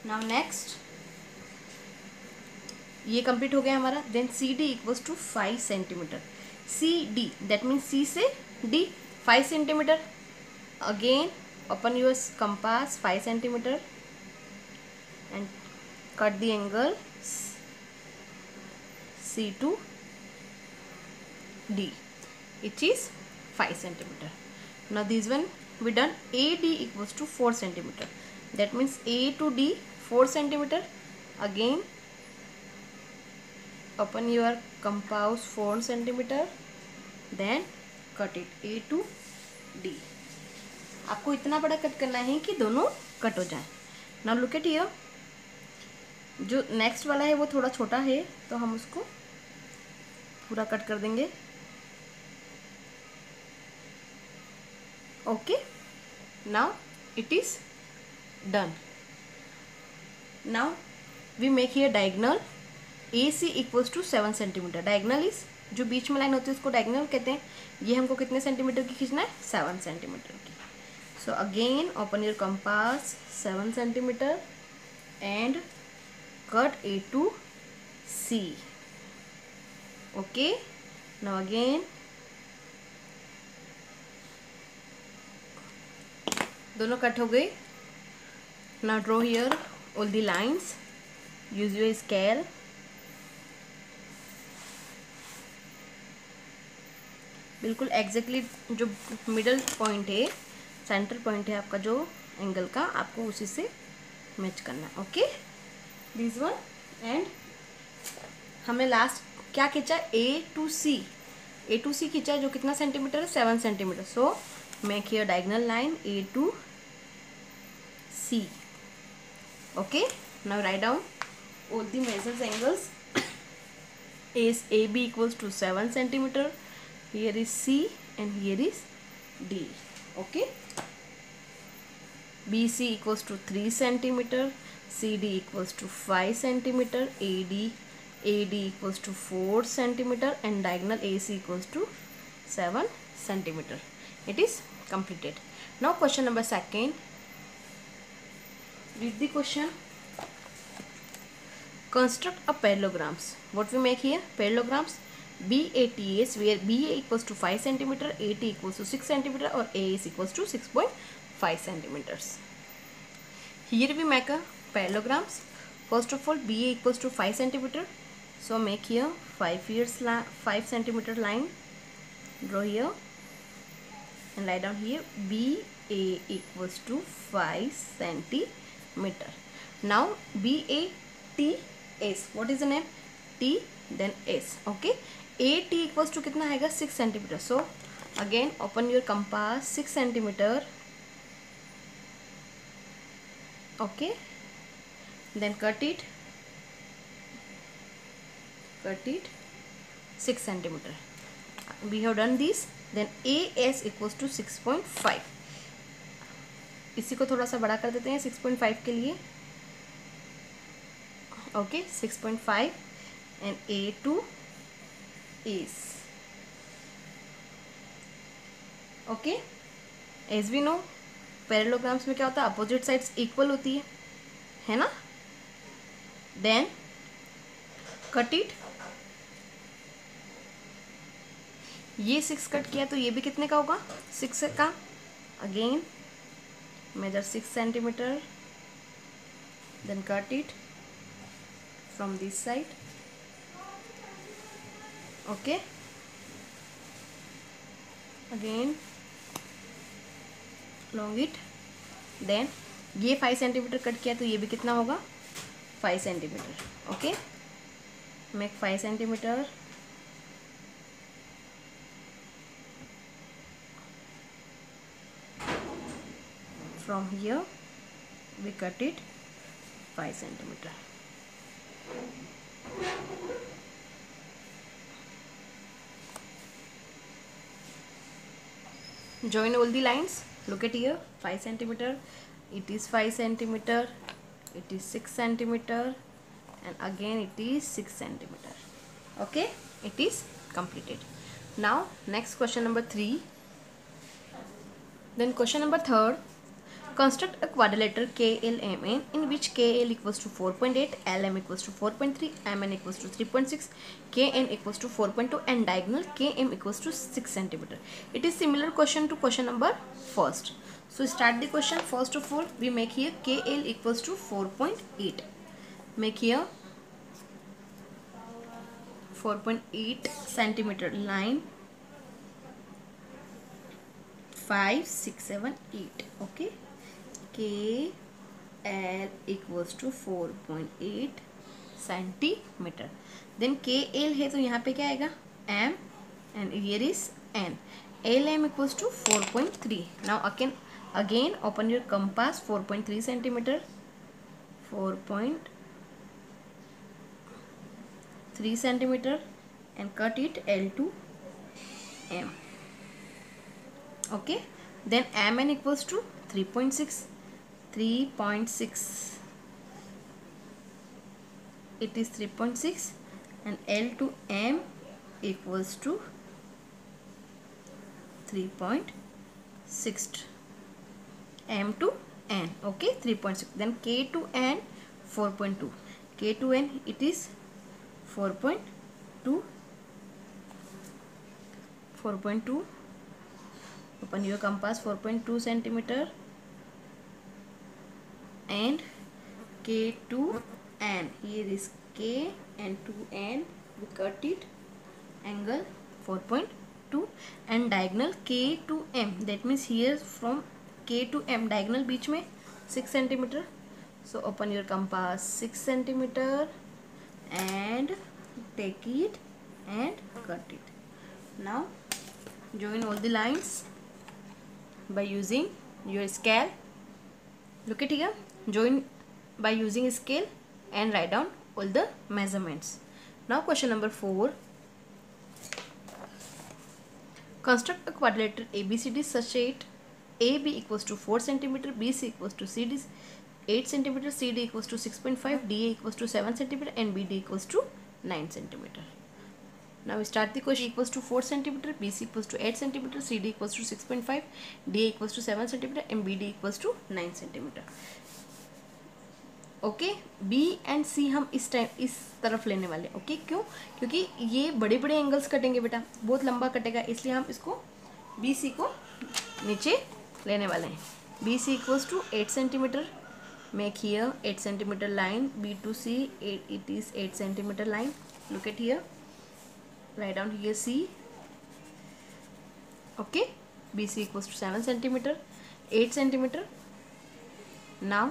Now next ये complete हो गया हमारा. Then C D equals to 5 centimetre. C D that means C से D 5 centimetre. Again open your compass 5 centimeter and cut the angle C to D, which is 5 centimeter. Now this one we done. AD equals to 4 centimeter. That means A to D 4 centimeter. Again open your compass 4 centimeter, then cut it A to D. आपको इतना बड़ा cut करना है कि दोनों cut हो जाए. Now look at here. जो नेक्स्ट वाला है वो थोड़ा छोटा है तो हम उसको पूरा कट कर देंगे. Okay, now it is done. Now we make here diagonal. A C equals to 7 centimetre. Diagonal is जो बीच में लाइन होती है उसको डायगोनल कहते हैं. ये हमको कितने सेंटीमीटर की खींचना है? 7 सेंटीमीटर की. So again open your compass 7 centimeter and cut A to C. Okay, now again दोनों कट हो गए. Now draw here all the lines. Use your scale. बिल्कुल एग्जैक्टली जो मिडल पॉइंट है, सेंटर पॉइंट है आपका जो एंगल का, आपको उसी से मैच करना है. Okay, this one. एंड हमने लास्ट क्या खींचा? ए टू सी. ए टू सी खींचा जो कितना सेंटीमीटर है? 7 centimetre. So make here diagonal line A to C. Okay, now write down all the measures angles. is AB equals to 7 centimeter. Here is C and here is D. Okay. BC equals to 3 centimeter. CD equals to 5 centimeter. AD equals to 4 centimeter and diagonal AC equals to 7 centimeter. It is completed. Now question number 2. Read the question. Construct a parallelograms. What we make here? Parallelograms. BATS where BA equals to 5 centimeter, AT equals to 6 centimeter or AS equals to 6.5 centimeters. Here we make a parallelograms. First of all, BA equals to 5 centimeter. So make here 5 centimeter line. Draw here and write down here BA equals to 5 centimeter. Now BATS. What is the name? T then S. Okay. AT equals to कितना आएगा? 6 centimeter. So again open your compass 6 centimeter. Okay, then cut it 6 centimeter. We have done this. Then AS equals to 6.5. इसी को थोड़ा सा बड़ा कर देते हैं 6.5 के लिए. Okay, 6.5 and A to is. Okay, as we know parallelograms में क्या होता है? अपोजिट साइड्स इक्वल होती है ना. Then cut it. ये 6 कट किया तो ये भी कितने का होगा? 6 का. Again measure 6 centimetre. Then cut it from this side. Okay, again long it. Then ये 5 सेंटीमीटर कट किया तो ये भी कितना होगा? 5 centimetre. Okay, make 5 centimetre. From here we cut it 5 centimeter. Join all the lines. Look at here, 5 centimeter. It is 5 centimeter. It is 6 centimeter, and again it is 6 centimeter. Okay, it is completed. Now next question number 3. Then question number 3. Construct a quadrilateral KLMN in which KL equals to 4.8, LM equals to 4.3, MN equals to 3.6, KN equals to 4.2 and diagonal KM equals to 6 centimeter. It is similar question to question number first. So start the question. First of all, we make here KL equals to 4.8. Make here 4.8 centimeter line. 5, 6, 7, 8. Okay. KL equals to 4.8 centimeter. Then KL है तो यहाँ पे क्या आएगा M and here is N. LM equals to 4.3. Now again open your compass. 4.3 centimeter. 4.3 centimeter and cut it L to M. Okay. Then MN equals to 3.6. 3.6. It is 3.6 and L to M equals to 3.6. M to N. Okay, 3.6. Then K to N 4.2. K to N it is 4.2. 4.2. Open your compass. 4.2 centimeter. And K to N. Here is K and to N. We cut it. Angle 4.2 and diagonal K to M. That means here from K to M diagonal बीच में 6 centimeter. So open your compass. 6 centimeter and take it and cut it. Now join all the lines by using your scale. Look at here. Join by using scale and write down all the measurements. Now question number 4. Construct a quadrilateral ABCD such that AB equals to 4 cm, BC equals to CD 8 cm, CD equals to 6.5, DA equals to 7 cm and BD equals to 9 cm. Now we start the question. Equals to 4 cm, BC equals to 8 cm, CD equals to 6.5, DA equals to 7 cm and BD equals to 9 cm. Okay, B and C हम इस तरफ लेने वाले. Okay, क्यों? क्योंकि ये बड़े बड़े एंगल्स कटेंगे बेटा, बहुत लंबा कटेगा, इसलिए हम इसको बी सी को नीचे लेने वाले हैं. B C equals to 8 centimetre. Make here 8 centimetre line. B to C it is 8 centimetre line. Look at here. Write down here C. Okay, B C equals to 7 centimetre, 8 centimetre. Now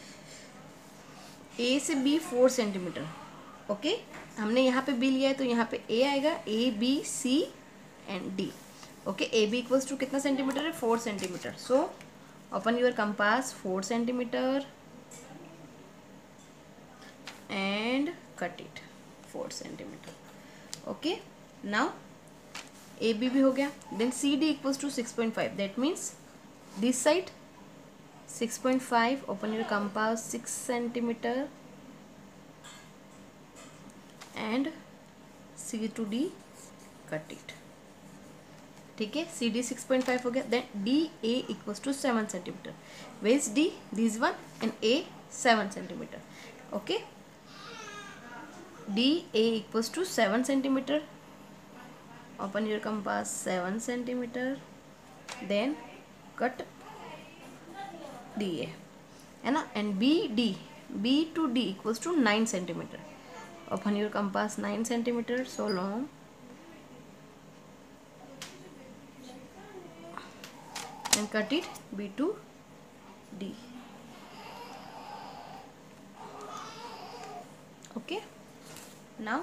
A से B 4 centimetre. Okay, हमने यहाँ पे B लिया है तो यहाँ पे A आएगा. A B C and D. Okay, A B equals to कितना सेंटीमीटर है? 4 centimetre. So open your compass. 4 centimetre and cut it 4 centimetre. Okay, now A B भी हो गया. Then C D equals to 6.5. That means this side 6.5. open your compass. 6 centimeter and C to D cut it. ठीक है, C D 6.5 हो गया. Then D A equals to 7 centimetre. Ways D this one and A 7 centimetre. Okay, D A equals to 7 centimetre. Open your compass. 7 centimetre. Then cut D A, है ना. And B D, B to D equals to 9 centimetre. Open your compass. 9 centimetre. So long and cut it B to D. Okay, now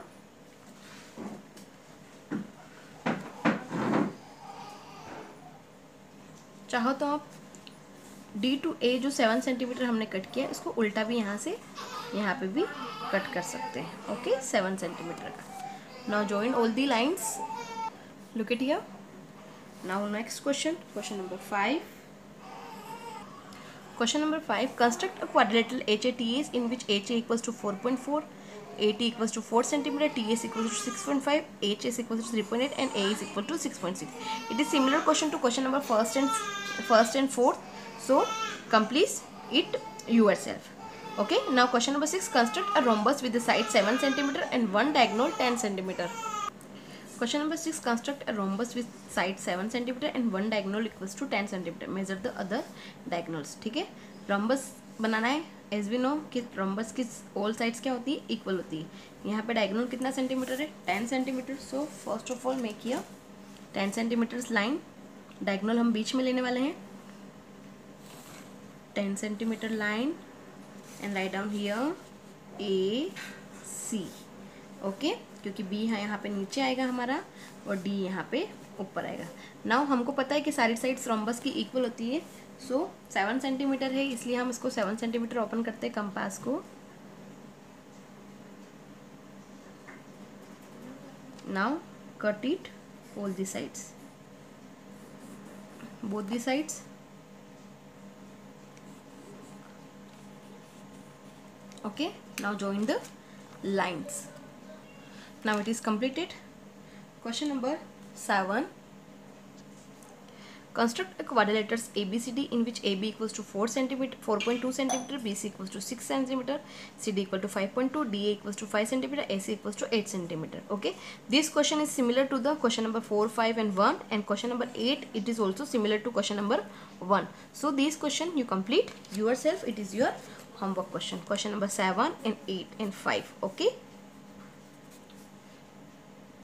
चाहो तो आप D to ए जो 7 centimetre हमने cut किया इसको उल्टा भी यहाँ से यहाँ पे भी कट कर सकते हैं. ओके, 7 सेंटीमीटर का. Now join all the lines. Look at here. Now next question. Question number 5. Question number 5. Construct a quadrilateral HATS in which HA equals to 4.4, AT equals to 4 cm, TS equals to 6.5, HS equals to 3.8 and A is equal to 6.6. It is similar question to question number first and fourth. So complete it yourself. Okay, now question number 6, construct a rhombus with the side 7 cm and one diagonal 10 cm. Question number 6, construct a rhombus with side 7 cm and one diagonal equals to 10 cm. Measure the other diagonals. ठीक है, rhombus बनाना है. As we know कि rhombus की all sides क्या होती है, equal होती है. यहाँ पे डायगोनल कितना सेंटीमीटर है, 10 centimetre. So first of all make here 10 centimetres line. Diagonal हम बीच में लेने वाले हैं. 10 centimetre line and write down here A C. Okay, क्योंकि बी यहाँ पे नीचे आएगा हमारा और डी यहाँ पे ऊपर आएगा. नाउ हमको पता है कि सारी साइड्स रोम्बस की इक्वल होती है. सो 7 सेंटीमीटर है, इसलिए हम इसको 7 सेंटीमीटर ओपन करते हैं कंपास को. Now cut it all the sides, both the sides. Okay, now join the lines. Now it is completed. Question number 7. Construct a quadrilaterals ABCD in which AB equals to 4.2 cm, BC equals to 6 cm, CD equal to 5.2, DA equals to 5 cm, AC equals to 8 cm. Okay, this question is similar to the question number 4, 5 and 1, and question number 8 it is also similar to question number 1. So these question you complete yourself. It is your homework question. Question number 7 and 8 and 5. Okay.